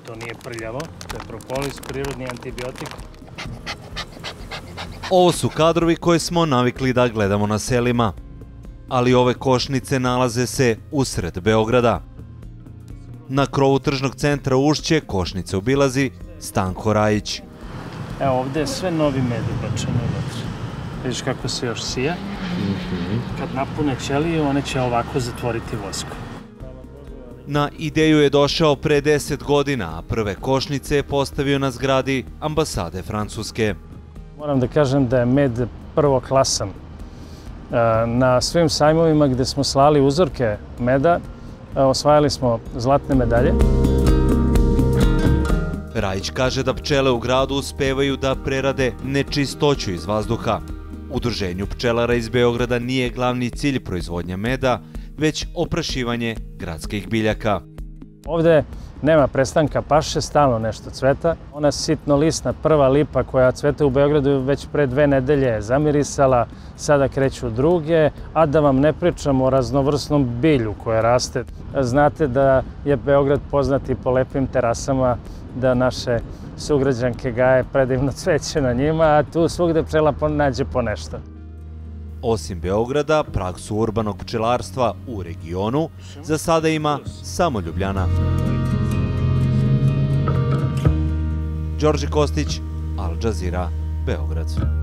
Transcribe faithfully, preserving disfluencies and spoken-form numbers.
To nije prljavo, to je propolis, prirodni antibiotik. Ovo su kadrovi koje smo navikli da gledamo na selima, ali ove košnice nalaze se usred Beograda. Na krovu tržnog centra Ušće košnice obilazi Stanko Rajić. Evo, ovde je sve novi med ubačen unutra. Vidiš kako se još sija. Kad napune ćeliju, one će ovako zatvoriti vosku. Na ideju je došao pre deset godina, a prve košnice je postavio na zgradi ambasade Francuske. Moram da kažem da je med prvoklasan. Na svim sajmovima gde smo slali uzorke meda, osvajali smo zlatne medalje. Rajić kaže da pčele u gradu uspevaju da prerade nečistoću iz vazduha. Udruženju pčelara iz Beograda nije glavni cilj proizvodnja meda, već oprašivanje gradskih biljaka. Ovde nema prestanka paše, stalno nešto cveta. Ona sitnolisna prva lipa koja cveta u Beogradu već pre dve nedelje je zamirisala, sada kreću druge, a da vam ne pričamo o raznovrsnom bilju koje raste. Znate da je Beograd poznat i po lepim terasama, da naše sugrađanke gaje predivno cveće na njima, a tu svugde pčela nađe po nešto. Osim Beograda, praksu urbanog pčelarstva u regionu za sada ima samo Ljubljana. Đorđe Kostić, Al Jazeera, Beograd.